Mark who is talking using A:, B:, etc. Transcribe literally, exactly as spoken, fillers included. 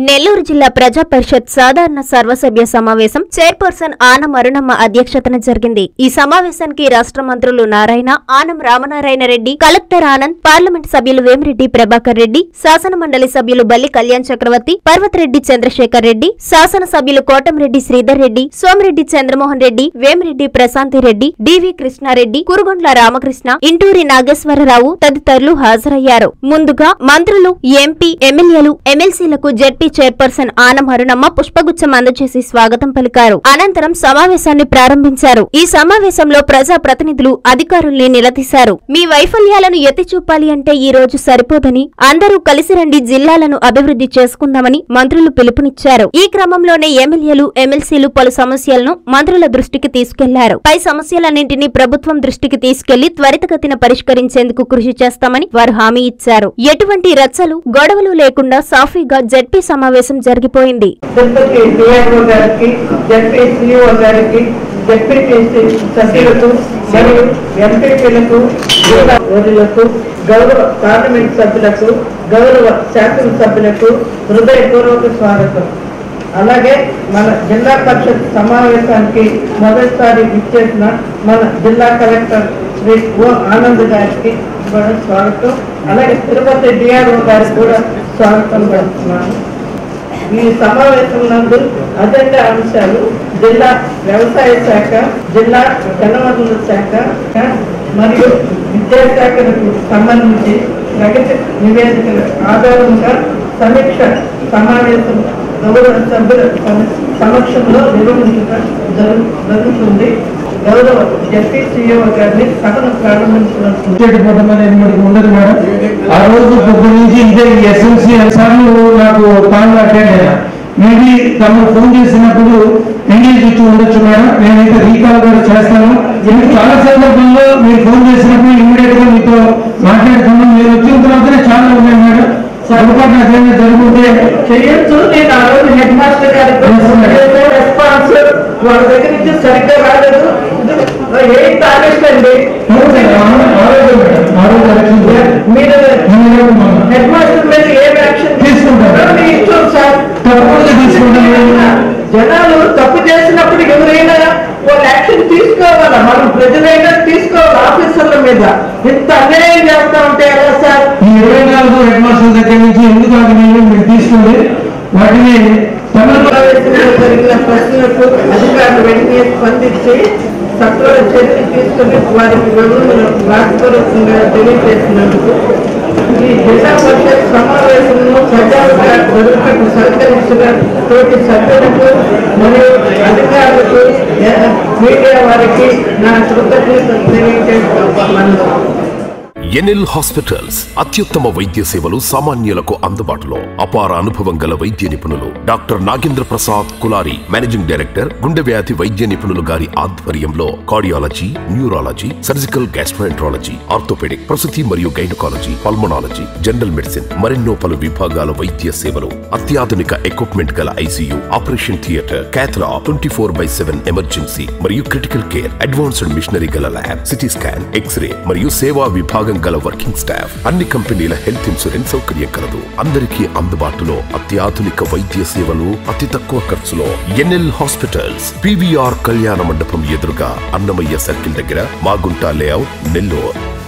A: నెల్లూరు జిల్లా ప్రజా పరిషత్ సాధారణ సర్వసభ్య సమావేశం చైర్పర్సన్ ఆనం అరుణమ్మ అధ్యక్షతన జరిగింది. ఈ సమావేశానికి రాష్ట్ర మంత్రులు నారాయణ, ఆనం రామనారాయణ రెడ్డి, కలెక్టర్ ఆనంద్, పార్లమెంట్ సభ్యులు వేమిరెడ్డి ప్రభాకర్ రెడ్డి, శాసన మండలి సభ్యులు బల్లి కళ్యాణ్ చక్రవర్తి, పర్వతరెడ్డి చంద్రశేఖర్ రెడ్డి, శాసన సభ్యులు కోటంరెడ్డి శ్రీధర్ రెడ్డి, సోమిరెడ్డి చంద్రమోహన్ రెడ్డి, వేమిరెడ్డి ప్రశాంతి రెడ్డి, డివి కృష్ణారెడ్డి, కురుగొండ్ల రామకృష్ణ, ఇంటూరి నాగేశ్వరరావు తదితరులు హాజరయ్యారు. ముందుగా మంత్రులు, ఎంపీ, ఎమ్మెల్యేలు, ఎమ్మెల్సీలకు జెడ్పీ చైర్పర్సన్ ఆనం అరుణమ్మ పుష్పగుచ్చం అందజేసి స్వాగతం పలికారు. అనంతరం సమావేశాన్ని ప్రారంభించారు. ఈ సమావేశంలో ప్రజా ప్రతినిధులు అధికారుల్ని నిలదీశారు. మీ వైఫల్యాలను ఎత్తి చూపాలి అంటే ఈ రోజు సరిపోదని, అందరూ కలిసి రండి జిల్లాలను అభివృద్ధి చేసుకుందామని మంత్రులు పిలుపునిచ్చారు. ఈ క్రమంలోనే ఎమ్మెల్యేలు, ఎమ్మెల్సీలు పలు సమస్యలను మంత్రుల దృష్టికి తీసుకెళ్లారు. పై సమస్యలన్నింటినీ ప్రభుత్వం దృష్టికి తీసుకెళ్లి త్వరితగతిన పరిష్కరించేందుకు కృషి చేస్తామని వారు హామీ ఇచ్చారు. ఎటువంటి రచ్చలు, గొడవలు లేకుండా సాఫీగా జెడ్పీ సమావేశం జరిగిపోయింది.
B: గౌరవ పార్లమెంట్ సభ్యులకు, గౌరవ శాసన సభ్యులకు హృదయపూర్వక స్వాగతం. అలాగే మన జిల్లా పరిషత్ సమావేశానికి మొదటిసారి ఇచ్చేసిన మన జిల్లా కలెక్టర్ శ్రీ ఓ ఆనంద్ గారికి కూడా స్వాగతం. అలాగే తిరుపతి డిఆర్ఓ గారికి కూడా స్వాగతం పడుతున్నాను. ఈ సమావేశం నందు అజెండా అంశాలు జిల్లా వ్యవసాయ శాఖ, జిల్లా జలవనరుల శాఖ మరియు విద్యాశాఖలకు సంబంధించి ప్రగతి నివేదికల ఆధారంగా సమీక్ష సమావేశం గౌరవ సభ్యుల సమక్షంలో నిర్వహించడం జరుగుతుంది. గౌరవ జెడ్పీ సీఈఓ గారిని సభను ప్రారంభించవలసింది.
C: ఉండదు మేడం. ఆ రోజు పొద్దు నుంచి ఇదే ఎస్ఎంసీ సార్లు నాకు కాల్ అటెండ్ అయ్యా. మేబీ తమను ఫోన్ చేసినప్పుడు ఎంగేజ్ ఇచ్చి ఉండొచ్చు మేడం. నేనైతే రీకాల్ కూడా చేస్తాను. ఎందుకు చాలా సందర్భంలో మీరు ఫోన్ చేసినప్పుడు ఇమీడియట్ గా మీతో మాట్లాడుతున్నాం. మీరు వచ్చిన తర్వాతనే చాలా ఉన్నాయి మేడం. సర్వపాటు అదేమైనా జరుగుతుంటే
B: చేయొచ్చు. నేను ఆ రోజు హెడ్ మాస్టర్ గారికి రెస్పాన్స్ వాళ్ళ దగ్గర నుంచి సరిగ్గా రాలేదు. ఎయిత్ ఆగస్ట్ అండి మీరు హెడ్ మాస్టర్ మీద ఏం యాక్షన్ తీసుకుంటారు ఇచ్చాం సార్.
C: తప్పకుండా తీసుకుంటాను.
B: జనాలు తప్పు చేసినప్పుడు ఎవరైనా వాళ్ళ యాక్షన్ తీసుకోవాలా? మనం ప్రజలైనా తీసుకోవాలి. ఆఫీసర్ల మీద ఇంత అన్యాయం చేస్తా ఉంటే ఎలా సార్?
C: ఈ ఇరవై నాలుగు హెడ్ మాస్టర్ దగ్గర నుంచి ఎందుకు ఆగినాయో మీరు తీసుకోండి. వాటిని
B: సమావేశంలో జరిగిన ప్రశ్నలకు అధికారులు వెంటనే స్పందించి సత్వర చర్యలు తీసుకుని వారికి వివరణలు రాతపూర్వకంగా తెలియజేసినందుకు ఈ జిల్లా పరిషత్ సమావేశంలో సజావుగా జరుగుటకు సహకరించిన తోటి సభ్యులకు మరియు అధికారులకు, మీడియా వారికి నా కృతజ్ఞతలు తెలియజేస్తున్నాను.
D: ఎన్ఎల్ హాస్పిటల్స్ అత్యుత్తమ వైద్య సేవలు సామాన్యులకు అందుబాటులో. అపార అనుభవం గల వైద్య నిపుణులు doctor Nagendra Prasad Kulari, managing director, గుండె వ్యాధి వైద్య నిపుణులు గారి ఆధ్వర్యంలో cardiology, neurology, surgical gastroenterology, orthopaedic, ప్రసూతి మరియు గైనకాలజీ, పల్మనాలజీ, జనరల్ మెడిసిన్ మరెన్నో పలు విభాగాల వైద్య సేవలు. అత్యాధునిక ఎక్విప్మెంట్ గల ICU, operation theatre, cath lab, twenty four by seven emergency మరియు క్రిటికల్ కేర్, అడ్వాన్స్డ్ మిషనరీ గల ల్యాబ్, సిటీ స్కాన్, ఎక్స్రే మరియు సేవా విభాగం గల వర్కింగ్ స్టాఫ్. అన్ని కంపెనీల హెల్త్ ఇన్సూరెన్స్ సౌకర్యం కలదు. అందరికీ అందుబాటులో అత్యాధునిక వైద్య సేవలు అతి తక్కువ ఖర్చులో. ఎన్ఎల్ హాస్పిటల్స్, పీవీఆర్ కళ్యాణ మండపం ఎదురుగా, అన్నమయ్య సర్కిల్ దగ్గర, మాగుంట లేఅవుట్, నెల్లూరు.